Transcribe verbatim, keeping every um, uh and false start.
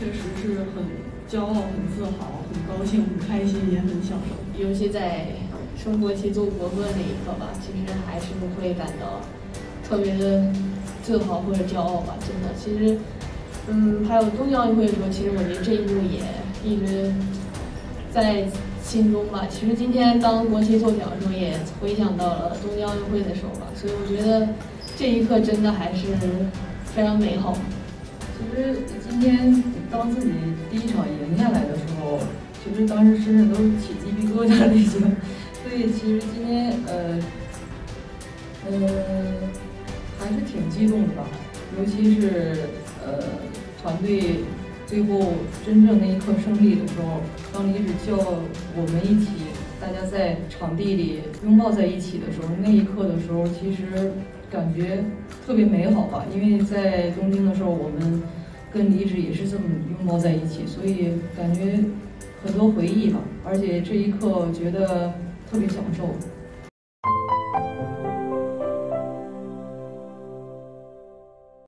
确实是很骄傲、很自豪、很高兴、很开心，也很享受。 尤其在升国旗奏国歌那一刻吧，其实还是会感到特别的自豪或者骄傲吧。真的，其实，嗯，还有东京奥运会的时候，其实我觉得这一幕也一直在心中吧。其实今天当国旗奏响的时候，也回想到了东京奥运会的时候吧，所以我觉得这一刻真的还是非常美好。 其实今天当自己第一场赢下来的时候，其实当时身上都起鸡皮疙瘩了已经。所以其实今天呃呃还是挺激动的吧，尤其是呃团队最后真正那一刻胜利的时候，当李指叫我们一起大家在场地里拥抱在一起的时候，那一刻的时候其实感觉特别美好吧，因为在东京的时候我们跟李指也是这么拥抱在一起，所以感觉很多回忆吧，而且这一刻觉得特别享受。